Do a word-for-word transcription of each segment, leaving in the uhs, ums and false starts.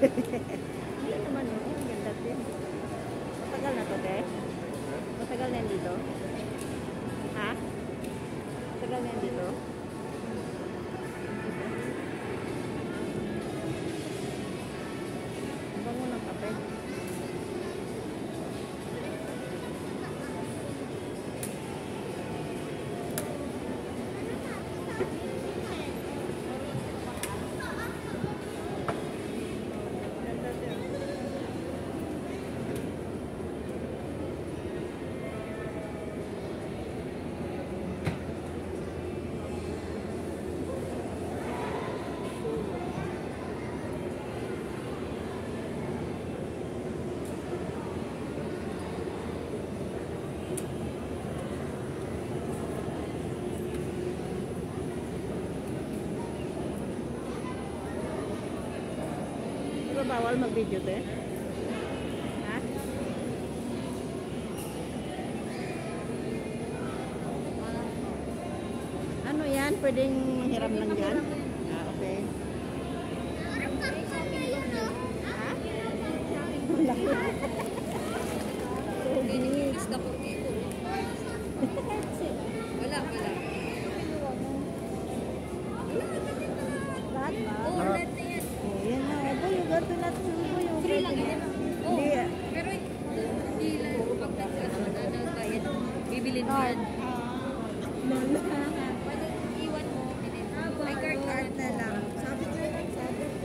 Hindi naman oh. Ang ganda din. Matagal na to, te? Matagal na yan dito? Ha? Matagal na yan dito? Ang bango ng kape. Bawal mag-video te? Ha? Ano yan? Pwedeng manghiram lang dyan? Ah, okay. Ha? Malaki. Wala, wala. Lahat ba? Oo, lahat na yan. Oh, yan na. Ito yung gato natin. Free lang yan. Oo. Hindi. Pero hindi lang. Pag nag-bayad, bibilin mo yan. Pwede iwan mo. May card card na lang. Sabi ko lang, sabi ko.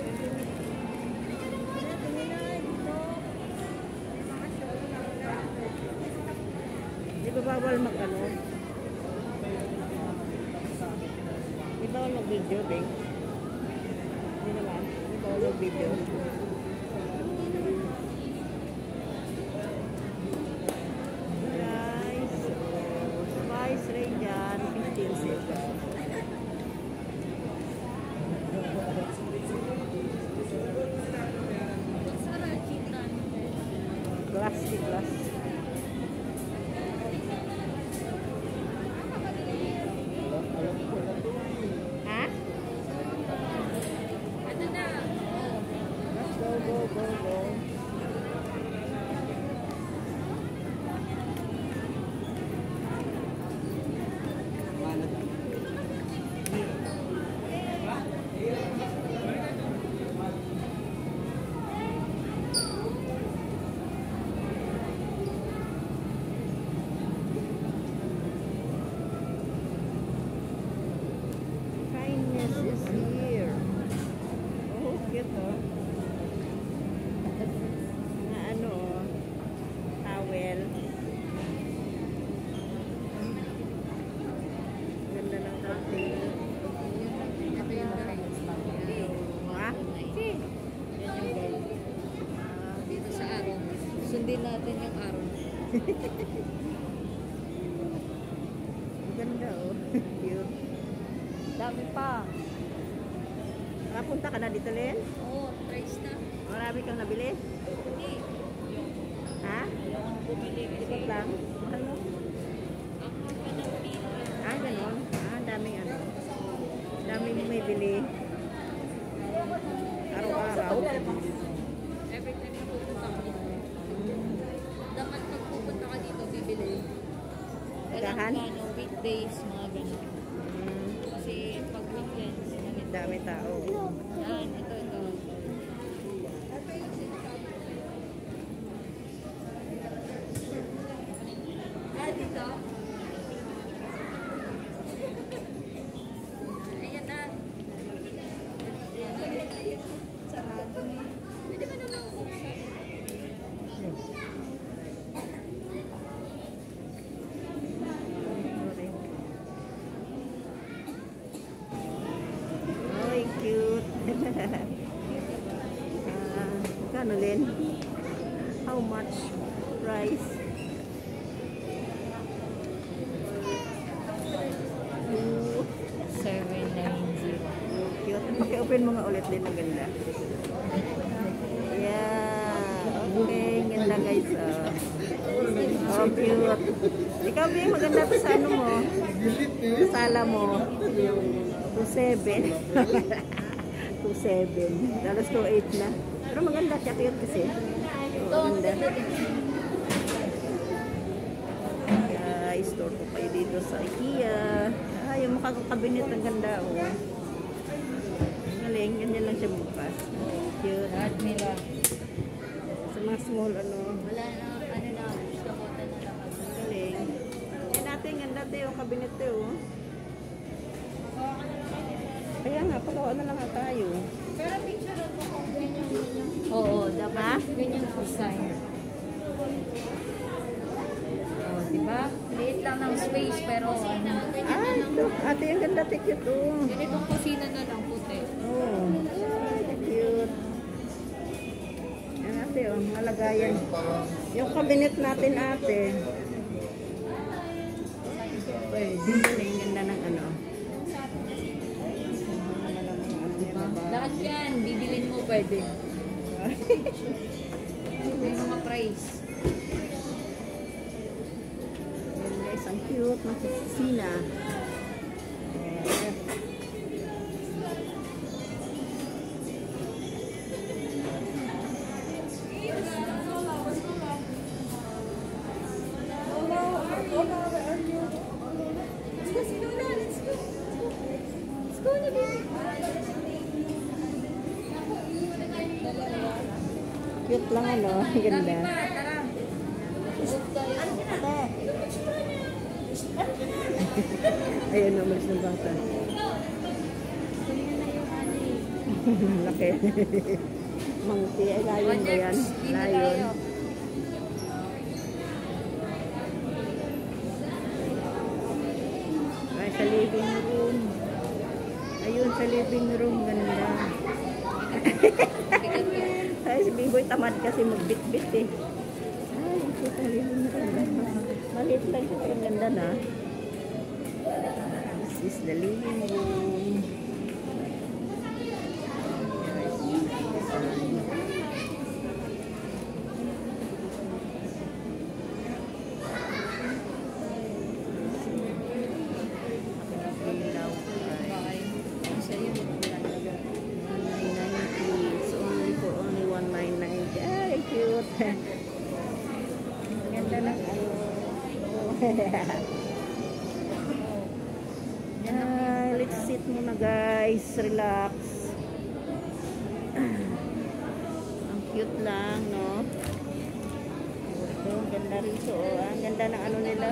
Di ba bawal mag-ano? Di bawal mag-video, Bing? Di naman? Di bawal mag-video? Guys, Spice rin dyan, fifteen cents. Glass, glass. Ha? Ano na? Let's go, go, go, go. Kindness is here. Oh, cute oh. Na ano oh. Towel. Ganda ng kape. Ha? Dito sa araw. Sundin natin yung araw. Ganda oh. Cute. Dami pa. Nakapunta ka na dito, Len? Oo, price na. Marami kang nabili? Hindi. Ha? Bumili kasi. Ikot lang? Ano? Ako pa ng pila. Ah, ganon. Ah, daming ano. Daming may bili. Araw-araw. Every time na pupunta ka dito. Dapat pag pupunta ka dito, bibili. Agahan? Walang ano, weekdays, mga ganun. Hmm, Kasi pag weekends, ganito. dami tao. Yan, ito, ito. Ah, dito? Ayan na. Sarado na yun. Pwede ba naman buksan? Ay, cute. Ah, kano, Len? How much price? Ooh, seven nine zero. cute. Paki-open mo nga ulit din. Ang ganda. Yeah. Okay. Ganda, guys. Oh, oh cute. Ikaw, Bing, maganda to sa ano mo. Sa sala mo. two seven. two seven. Dalos two eight na. Pero maganda siya, cute kasi. Ito, Oo, ang maganda. ganda din. Guys, store ko kayo dito sa IKEA. Ah, yung makakabinet ang ganda, oh. Galing, ganyan lang siya bukas. Cute. Lahat nila. Sa mga small, ano. Wala na, ano na, kakota na lang. Galing. Eh, natin, ganda tayo, yung kabinet tayo, oh. Kaya nga, pagawa na lang nga tayo. Pero picture ko kung ganyan. Oo, dapat ganyan design. Oh, diba? Liit lang ng space pero ano, ganyan Ah, na lang. ito. Ate, yung ganda, te, cute, oh. Ganitong kusina na lang puti. Oh. Ay, cute. Yan, ate, oh, malagayan. Yung kabinet natin, ate. Galing, ganda ng ano. Lahat yan, bibilin mo pwede. May mga price. Yan guys, ang cute ng kusina. Cute lang ano, ang ganda. Ayun, umalis ng bata. Laki. Mangti, ay layon ba yan? Layon. Ay, sa living room. Ayun, sa living room, ganda. Ay, si Biboy tamad kasi magbit-bit eh. Ay, ang cute ang living room. Maliit lang siya, pero ang ganda na. This is the living room. Ganda ng ano. Ay, let's sit muna guys. Relax. Ang cute lang, no? Ito, ang ganda rito. Oh. Ang ganda ng ano nila.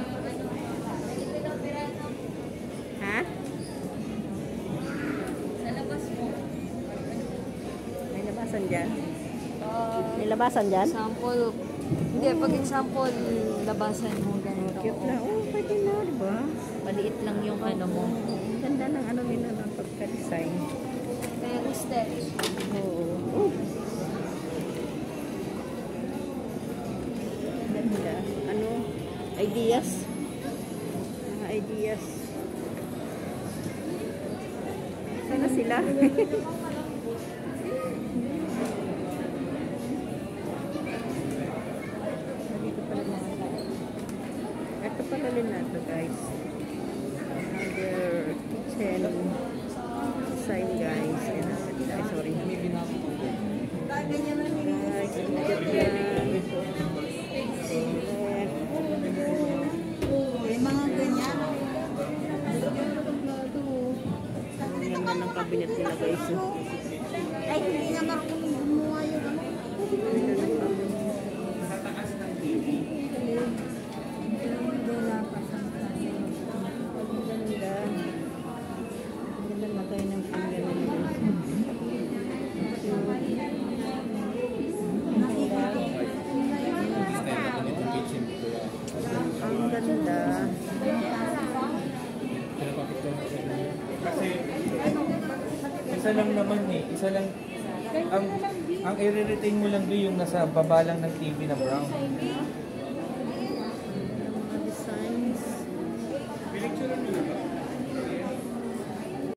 Ha? Sa labas mo. May labasan dyan? Uh, May labasan dyan? Sample. Hindi, pag example, labasan mo gano'n. Cute na. Oh, pwede na, diba? Maliit lang yung ano mo. Ang ganda ng ano nila ng pagka-design. Pero step. Oo. Oh. Ganda. Ano? Ideas? Mga ideas. Sana sila? Ito pala rin na ito guys. Another kitchen design guys. Ayan, ay, sorry. Guys, ang cute yan. May mga ganyan. Ang ganda ng cabinet nila guys. Ay, hindi nga marunong gumawa yun. Ganda ng cabinet. Ang ganda. Kasi isa lang naman eh, isa lang ang ang i-retain mo lang doon yung nasa baba lang ng T V na brown.